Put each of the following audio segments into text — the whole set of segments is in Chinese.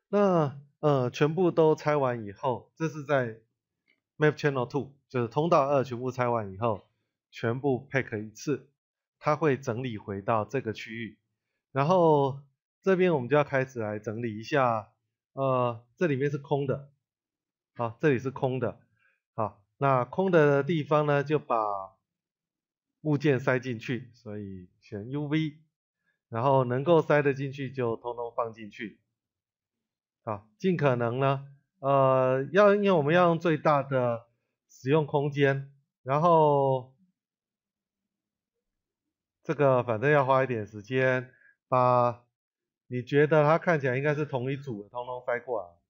那全部都拆完以后，这是在 Map Channel 2，就是通道2全部拆完以后，全部 pack 一次，它会整理回到这个区域。然后这边我们就要开始来整理一下，这里面是空的，好，这里是空的，好，那空的地方呢，就把物件塞进去，所以选 UV，然后能够塞得进去就通通放进去。好，尽可能呢，因为我们要用最大的使用空间，然后这个反正要花一点时间，把你觉得它看起来应该是同一组的，通通塞过来。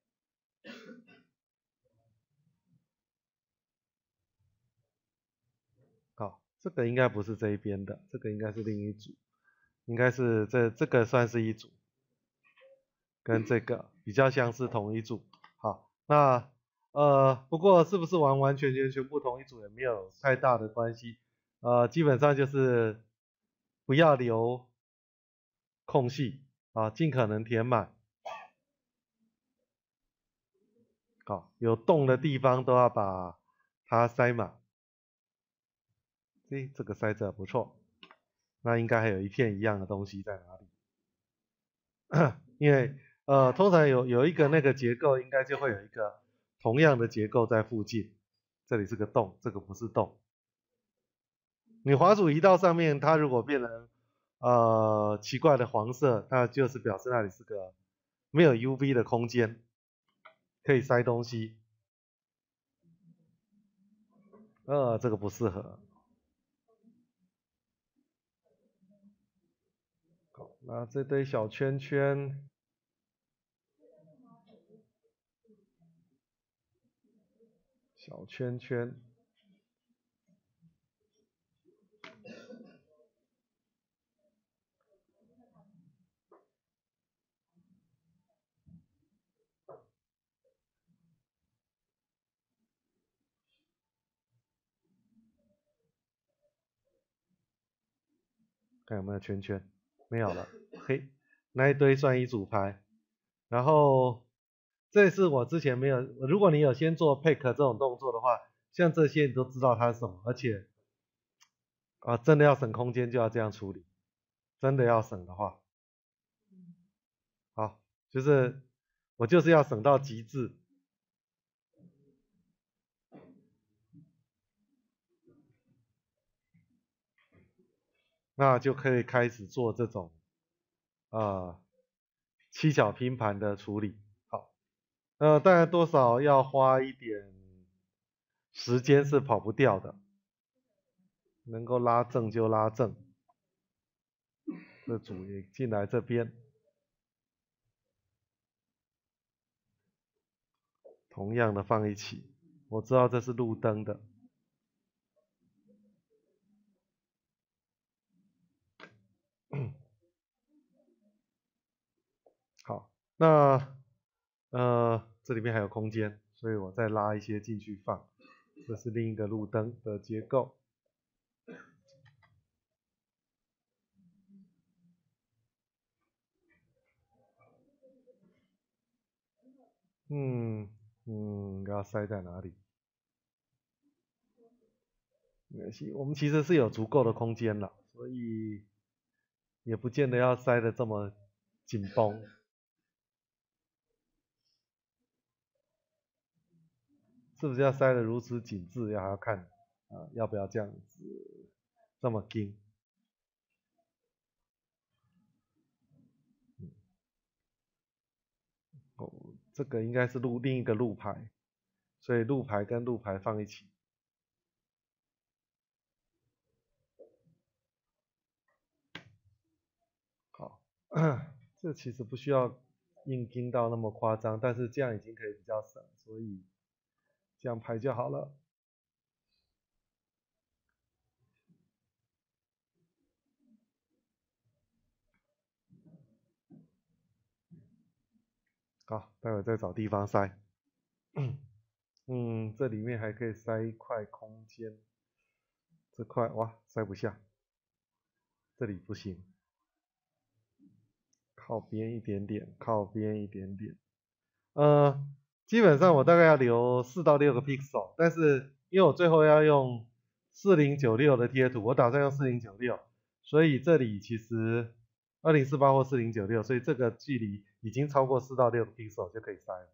好，这个应该不是这一边的，这个应该是另一组，应该是这个算是一组，跟这个比较像是同一组。好，那不过是不是完完全全全部同一组也没有太大的关系，基本上就是不要留空隙啊，尽可能填满。好，有洞的地方都要把它塞满。这个塞着不错，那应该还有一片一样的东西在哪里？因为通常有一个那个结构，应该就会有一个同样的结构在附近。这里是个洞，这个不是洞。你滑鼠移到上面，它如果变成奇怪的黄色，那就是表示那里是个没有 UV 的空间，可以塞东西。这个不适合。好，那这堆小圈圈，小圈圈。看有没有圈圈，没有了，嘿，那一堆算一组牌。然后这是我之前没有，如果你有先做 pick 这种动作的话，像这些你都知道它是什么，而且真的要省空间就要这样处理，真的要省的话，好，就是我就是要省到极致，那就可以开始做这种七巧拼盘的处理。好，当然多少要花一点时间是跑不掉的，能够拉正就拉正。这组也进来这边，同样的放一起。我知道这是路灯的。好，那这里面还有空间，所以我再拉一些进去放。这是另一个路灯的结构。要塞在哪里？没关系，我们其实是有足够的空间了，所以也不见得要塞得这么紧绷。是不是要塞得如此紧致？要看要不要这样子这么紧。哦，这个应该是另一个路牌，所以路牌跟路牌放一起。好，这其实不需要硬盯到那么夸张，但是这样已经可以比较省，所以这样排就好了。好，待会再找地方塞。这里面还可以塞一块空间，这块哇塞不下，这里不行。 靠边一点点，靠边一点点。基本上我大概要留4到6个 pixel， 但是因为我最后要用4096的贴图，我打算用4096，所以这里其实2048或4096，所以这个距离已经超过4到6个 pixel 就可以塞了。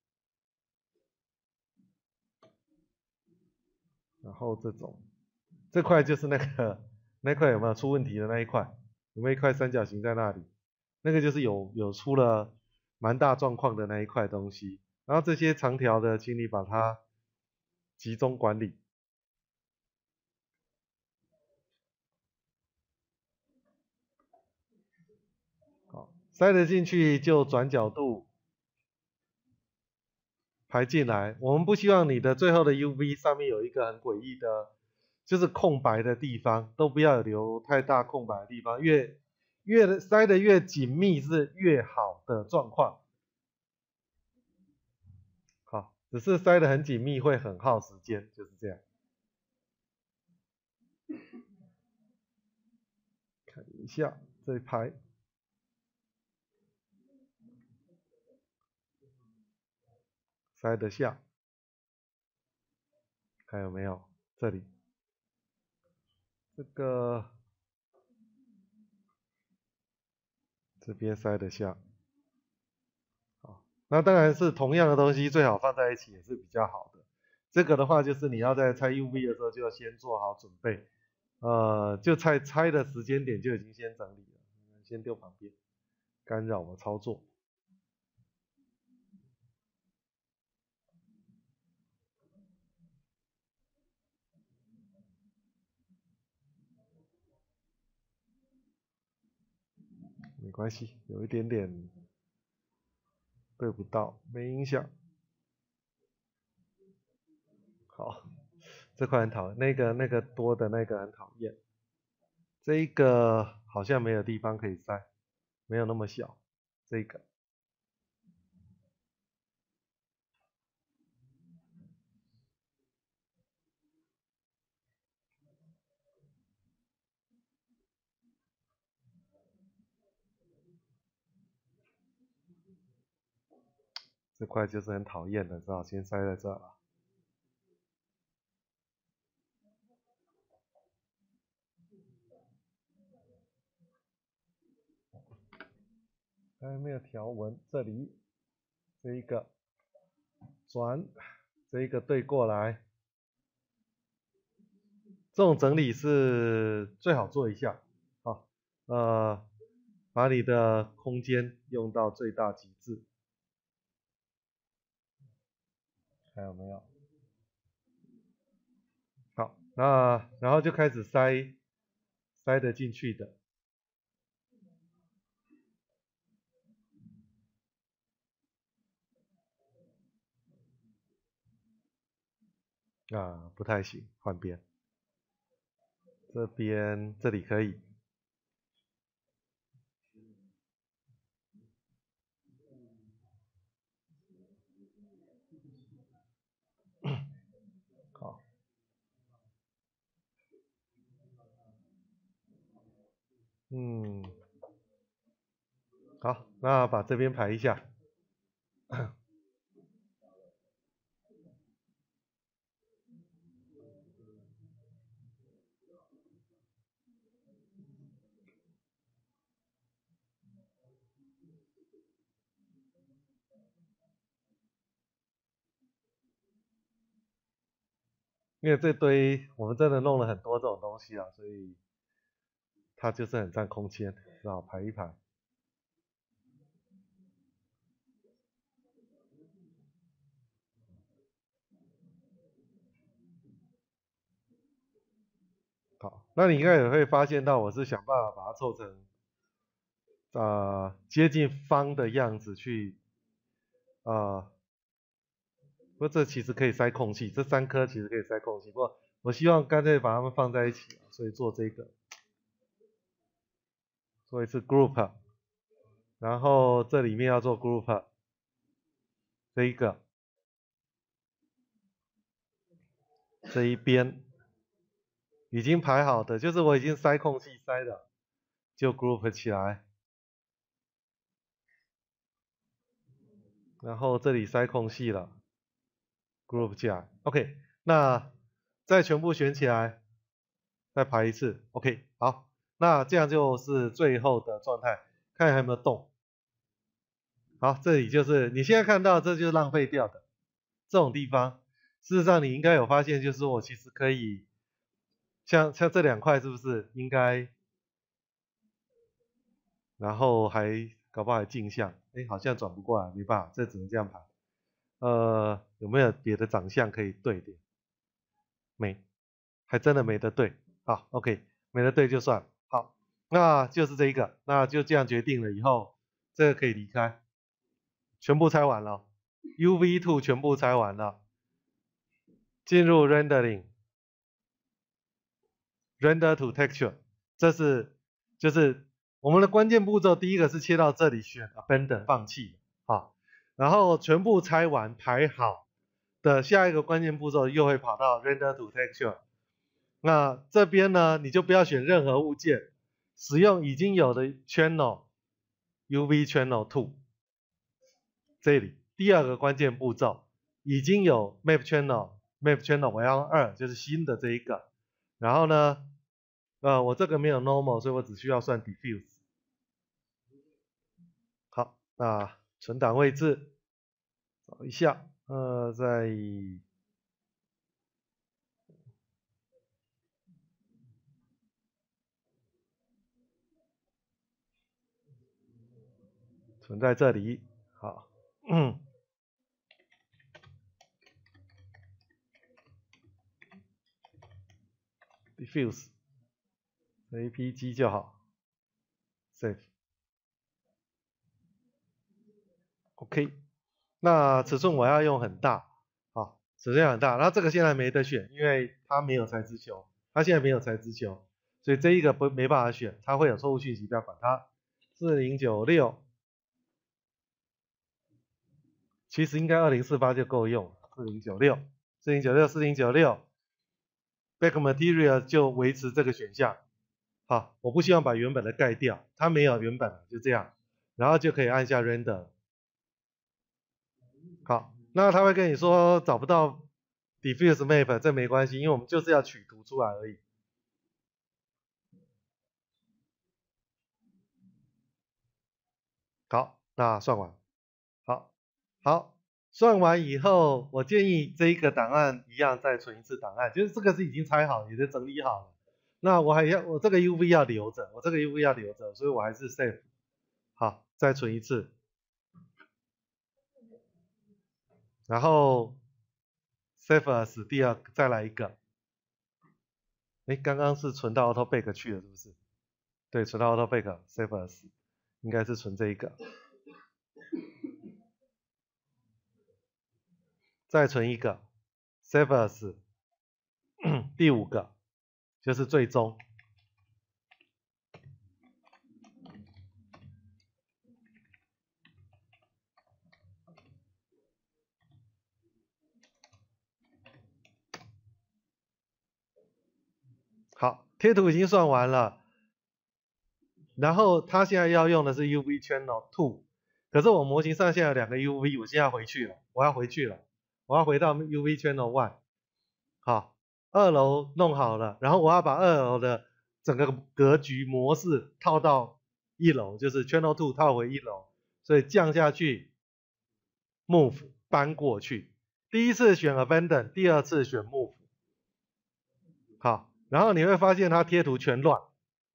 然后这块就是那块有没有出问题的那一块，有没有一块三角形在那里？那个就是有出了蛮大状况的那一块东西。然后这些长条的，请你把它集中管理。好，塞得进去就转角度排进来。我们不希望你的最后的 UV 上面有一个很诡异的，就是空白的地方，都不要留太大空白的地方，越塞得越紧密是越好的状况。好，只是塞得很紧密会很耗时间，就是这样。看一下这一排。塞得下，看有没有这里，这个这边塞得下，好，那当然是同样的东西最好放在一起也是比较好的。这个的话就是你要在拆 UV 的时候就要先做好准备，就拆的时间点就已经先整理了，先丢旁边，干扰我操作。没关系，有一点点对不到，没影响。好，这块很讨厌，那个多的那个很讨厌。这一个好像没有地方可以塞，没有那么小。这个这块就是很讨厌的，只好先塞在这了。还没有条纹，这里这一个转，这一个对过来，这种整理是最好做一下。好，把你的空间用到最大极致。还有没有？好，那然后就开始塞得进去的。啊，不太行，换边。这里可以。好，好，那把这边排一下。因为这堆我们真的弄了很多这种东西啊，所以它就是很占空间，只好排一排。好，那你应该也会发现到，我是想办法把它凑成接近方的样子去不过这其实可以塞空气，这3颗其实可以塞空气，不过我希望干脆把它们放在一起，所以做这个，做一次 group， 然后这里面要做 group， 这一个，这一边已经排好的，就是我已经塞空气塞了，就 group 起来。 然后这里塞空隙了 ，group 起来 ，OK， 那再全部选起来，再排一次 ，OK， 好，那这样就是最后的状态，看还有没有动。好，这里就是你现在看到，这就是浪费掉的这种地方。事实上，你应该有发现，就是我其实可以像这2块是不是应该，然后还搞不好还镜像，哎，好像转不过来，没办法，这只能这样排。有没有别的长相可以对点？没，还真的没得对。好 ，OK， 没得对就算。好，那就是这一个，那就这样决定了以后，这个可以离开。全部拆完了 ，UV2 全部拆完了，进入 rendering，render to texture， 这是就是我们的关键步骤。第一个是切到这里选 abandon 放弃，好，然后全部拆完排好的下一个关键步骤又会跑到 render to texture。那这边呢，你就不要选任何物件，使用已经有的 channel UV channel 2， 这里第2个关键步骤已经有 map channel 我要用2，就是新的这一个。然后呢，我这个没有 normal， 所以我只需要算 diffuse。好，那存档位置找一下，在存在这里。好，diffuse APG 就好 ，save。OK， 那尺寸我要用很大，好，尺寸很大。然后这个现在没得选，因为它没有材质球，它现在没有材质球，所以这一个没办法选，它会有错误讯息，不要管它。4096，其实应该2048就够用了。4096，4096，4096 ，back material 就维持这个选项。好，我不希望把原本的盖掉，它没有原本，就这样，然后就可以按下 render。好，那他会跟你说找不到 diffuse map， 这没关系，因为我们就是要取图出来而已。好，那算完。好，算完以后，我建议这一个档案一样再存一次档案，就是这个是已经拆好，也是整理好了。那我这个 UV 要留着，所以我还是 save。好，再存一次。然后 save as 再来一个。哎，刚刚是存到 auto back 去了，是不是？对，存到 auto back save as 应该是存这一个。再存一个 save as 第5个就是最终。好，贴图已经算完了，然后它现在要用的是 UV channel 2，可是我模型上现在有2个 UV， 我现在回去了，我要回到 UV channel 1。好，2楼弄好了，然后我要把2楼的整个格局模式套到1楼，就是 channel 2套回1楼，所以降下去 move 搬过去，第一次选 abandon， 第2次选 move。好，然后你会发现它贴图全乱，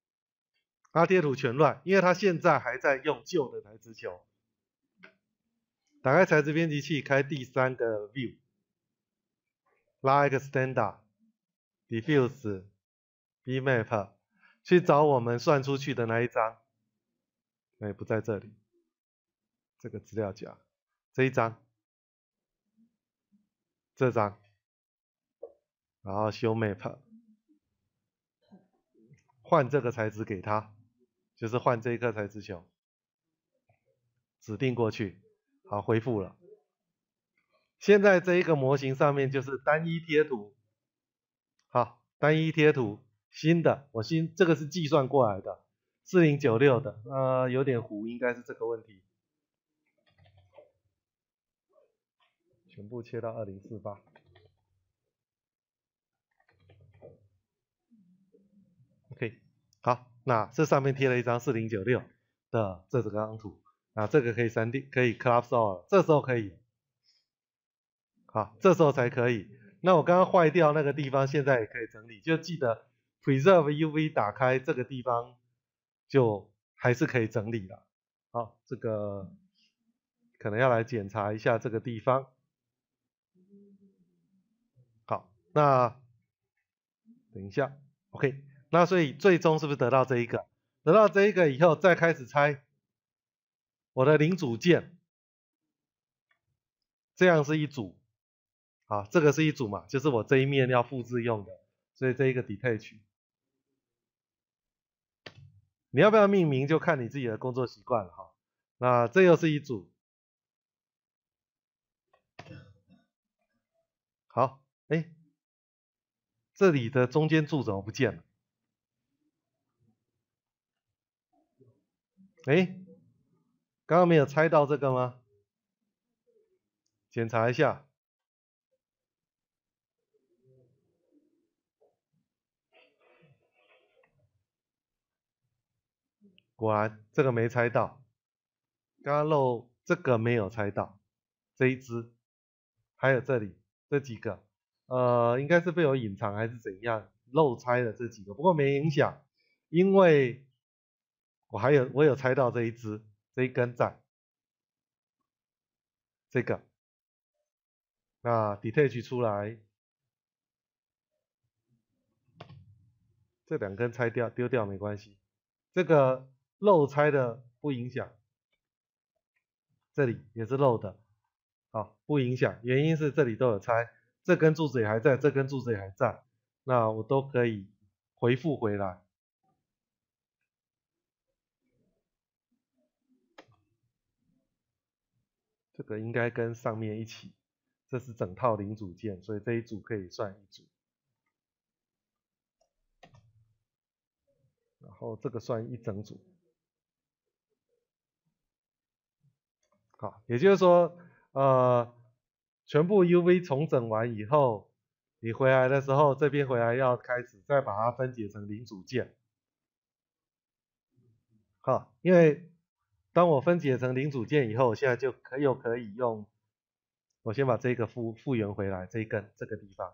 因为它现在还在用旧的材质球。打开材质编辑器，开第3个 view， 拉 extender diffuse bmap， 去找我们算出去的那一张，哎，不在这里，这个资料夹，这一张，这张，然后修 map， 换这个材质给它，就是换这一颗材质球，指定过去，好，恢复了。现在这一个模型上面就是单一贴图，好，单一贴图，新的，这个是计算过来的，4096的，有点糊，应该是这个问题。 全部切到2048。OK， 好，那这上面贴了一张4096的这张图，那这个可以3D 可以 collapse all， 这时候可以，好，这时候才可以。那我刚刚坏掉那个地方，现在也可以整理，就记得 preserve UV 打开这个地方，就还是可以整理的。好，这个可能要来检查一下这个地方。好，那等一下 ，OK， 那所以最终是不是得到这一个？得到这一个以后，再开始拆我的零组件，这样是一组。好，这个是一组嘛，就是我这一面要复制用的，所以这一个 detach。你要不要命名就看你自己的工作习惯了哈。那这又是一组。好，哎，这里的中间柱怎么不见了？哎，刚刚没有猜到这个吗？检查一下。果然这个没猜到，刚刚漏这个没有猜到，这一只，还有这里这几个，应该是被我隐藏还是怎样，漏猜了这几个，不过没影响，因为我有猜到这一只，这一根在，这个，那 detach 出来，这两根拆掉丢掉没关系，这个漏拆的不影响，这里也是漏的，好，不影响，原因是这里都有拆，这根柱子也还在，这根柱子也还在，那我都可以回复回来。这个应该跟上面一起，这是整套零组件，所以这一组可以算一组。然后这个算一整组。好，也就是说，全部 UV 重整完以后，你回来的时候，这边回来要开始再把它分解成零组件。好，因为当我分解成零组件以后，现在就又可以用，我先把这个复原回来，这一根这个地方，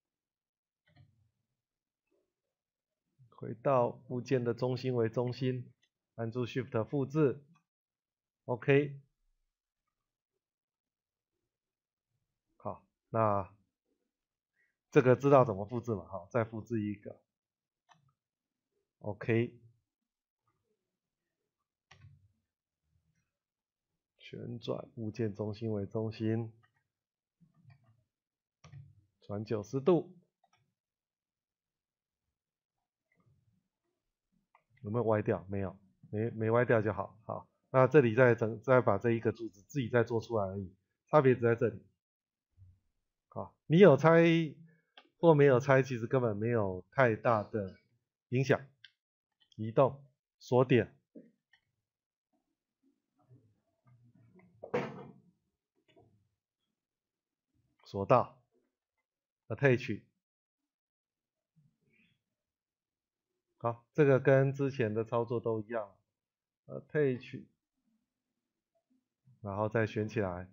回到物件的中心为中心，按住 Shift 复制 ，OK。好，那这个知道怎么复制嘛？好，再复制一个 ，OK。旋转物件中心为中心，转90度，有没有歪掉？没有，没歪掉就好。好，那这里再把这一个柱子自己再做出来而已，差别只在这里。好，你有拆或没有拆，其实根本没有太大的影响。移动，锁点，锁到 ，attach。好，这个跟之前的操作都一样 ，attach，然后再选起来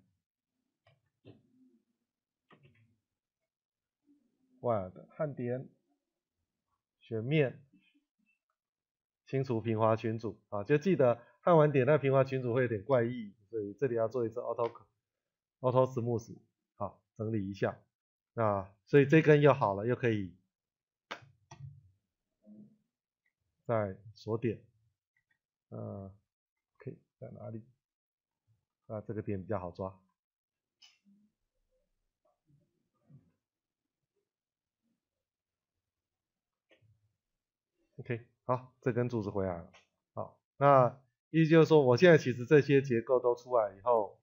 ，wire 的焊点，选面。清除平滑群组啊，就记得焊完点那平滑群组会有点怪异，所以这里要做一次 auto smooth， 好，整理一下。那所以这根又好了，又可以再锁点。OK， 在哪里？这个点比较好抓。OK， 好，这根柱子回来了。好，那意思就是说，我现在其实这些结构都出来以后，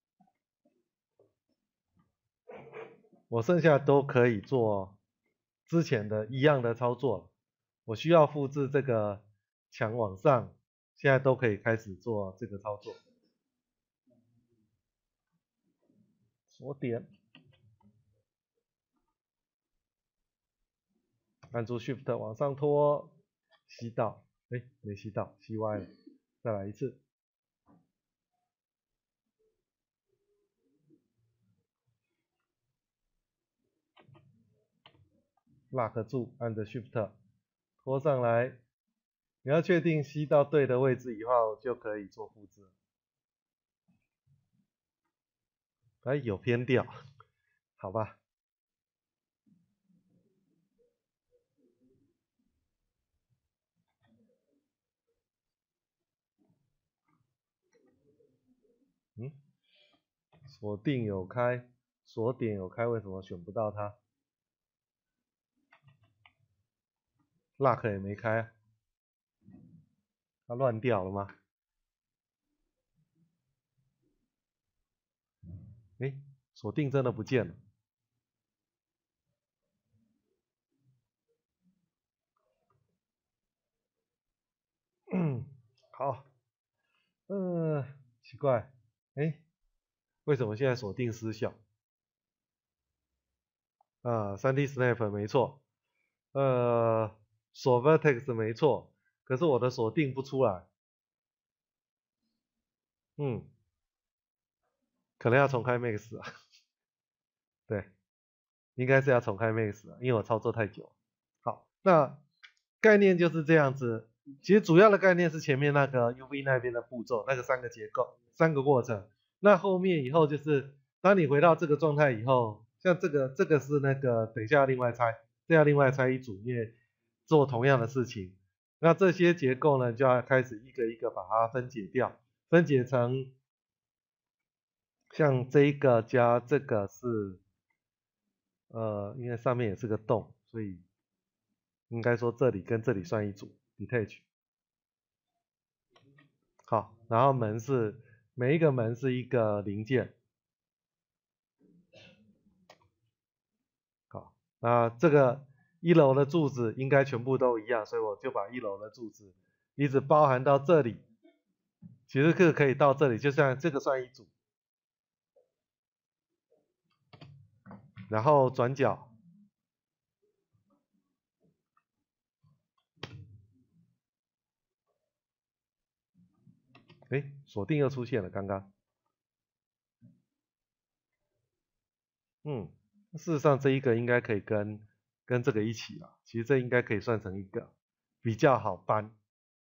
我剩下都可以做之前的一样的操作了。我需要复制这个墙往上，现在都可以开始做这个操作。锁点。 按住 Shift 往上拖，吸到，哎，没吸到，吸歪了，再来一次。lock 住，按着 Shift 拖上来。你要确定吸到对的位置以后，就可以做复制。哎，有偏掉，好吧。嗯，锁定有开，锁点有开，为什么选不到它？lock 也没开，它乱掉了吗？哎，锁定真的不见了。好，奇怪，哎，为什么现在锁定失效？3D Snap 没错，锁 Vertex 没错，可是我的锁定不出来，可能要重开 Max 啊，对，应该是要重开 Max 啊，因为我操作太久。好，那概念就是这样子，其实主要的概念是前面那个 UV 那边的步骤，那个3个结构、3个过程，那后面以后就是当你回到这个状态以后，像这个是那个等一下要另外拆，这要另外拆一组，因为做同样的事情。那这些结构呢，就要开始一个一个把它分解掉，分解成像这一个加这个是，因为上面也是个洞，所以应该说这里跟这里算一组 detach。好，然后门是每一个门是一个零件。好，那这个1楼的柱子应该全部都一样，所以我就把1楼的柱子一直包含到这里，其实是可以到这里，就像这个算一组，然后转角，哎，锁定又出现了，刚刚，事实上这一个应该可以跟这个一起了，其实这应该可以算成一个，比较好搬，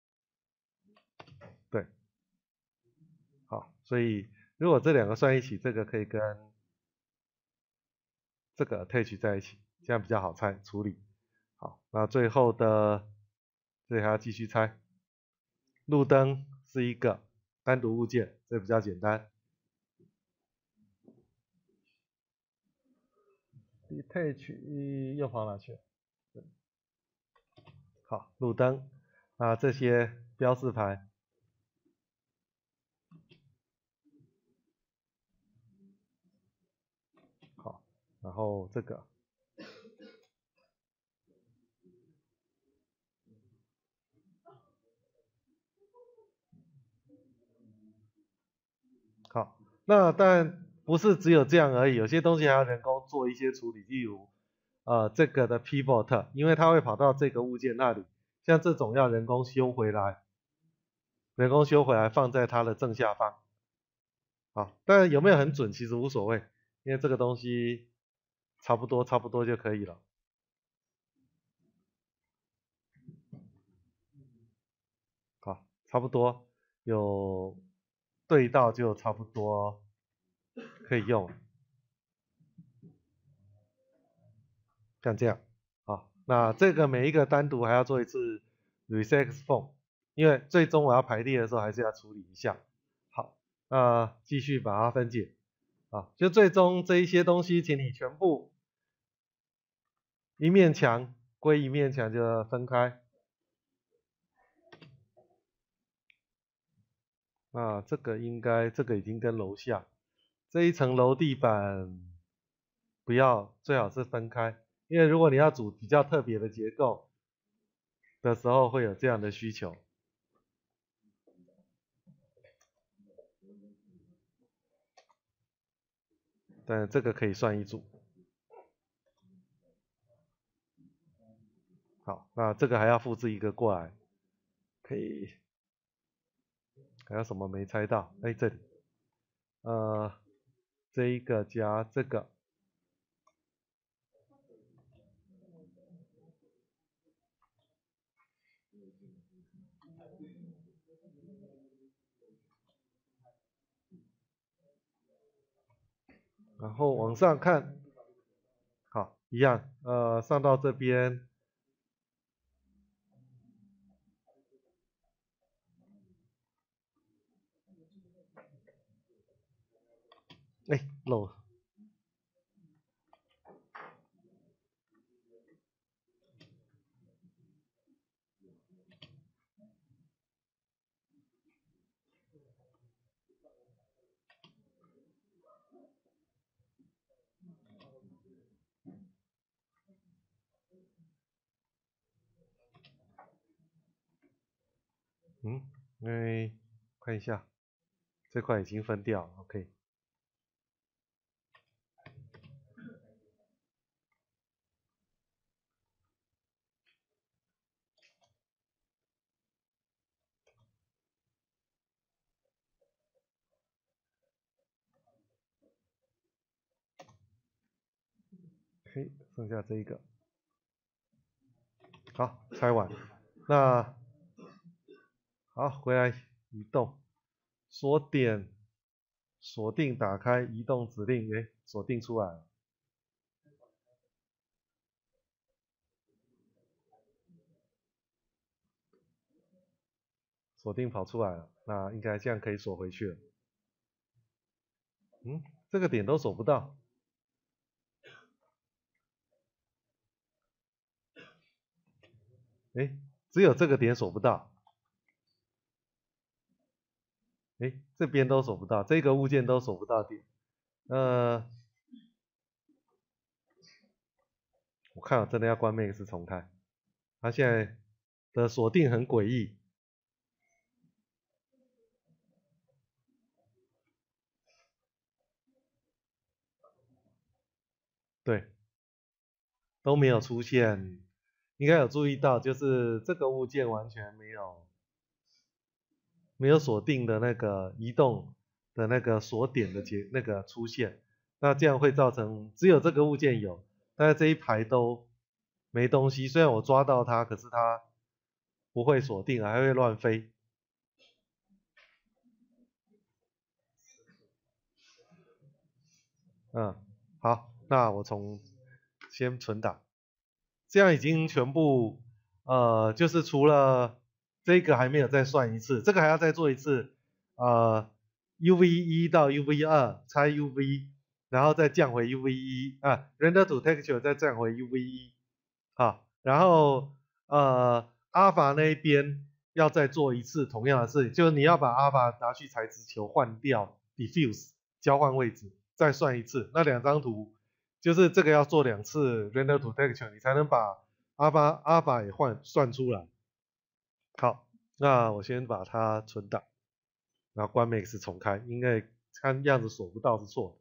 对，好，所以如果这2个算一起，这个可以跟这个 attach 在一起，这样比较好拆处理。好，那最后的这里还要继续拆。路灯是一个单独物件，这比较简单。detach 又跑哪去了？好，路灯啊，这些标示牌。好，然后这个。好，那但不是只有这样而已，有些东西还要人工做一些处理，例如这个的 pivot，因为它会跑到这个物件那里，像这种要人工修回来，放在它的正下方。好，但有没有很准其实无所谓，因为这个东西差不多就可以了。好，差不多有对到就差不多可以用了，像这样。好，那这个每一个单独还要做一次 reset form，因为最终我要排列的时候还是要处理一下。好，那继续把它分解。啊，就最终这一些东西，请你全部一面墙归一面墙就分开。这个这个已经跟楼下这一层楼地板不要，最好是分开，因为如果你要组比较特别的结构的时候，会有这样的需求。但这个可以算一组。 那这个还要复制一个过来，可以，还有什么没猜到？哎，这里，这一个加这个，然后往上看，好，一样，上到这边，哎，漏了。看一下，这块已经分掉了 ，OK。OK，剩下这一个，好，拆完。那好，回来移动，锁点，锁定打开移动指令，哎，锁定出来了，锁定跑出来了，那应该这样可以锁回去了。这个点都锁不到，哎，只有这个点锁不到，哎，这边都锁不到，这个物件都锁不到点，我看我真的要关 Max 重开，它现在的锁定很诡异，对，都没有出现，应该有注意到，就是这个物件完全没有锁定的那个移动的那个锁点的那个出现，那这样会造成只有这个物件有，但是这一排都没东西。虽然我抓到它，可是它不会锁定，还会乱飞。好，那我先存档，这样已经全部就是除了这个还没有再算一次，这个还要再做一次，UV1 到 UV2 拆 UV，然后再降回 UV1 render to texture 再降回 UV1，好，然后alpha 那一边要再做一次同样的事情，就是你要把 alpha 拿去材质球换掉 diffuse 交换位置，再算一次，那两张图就是这个要做2次 render to texture，你才能把 alpha 也算出来。好，那我先把它存档，然后关 max 重开，因为看样子锁不到是错的。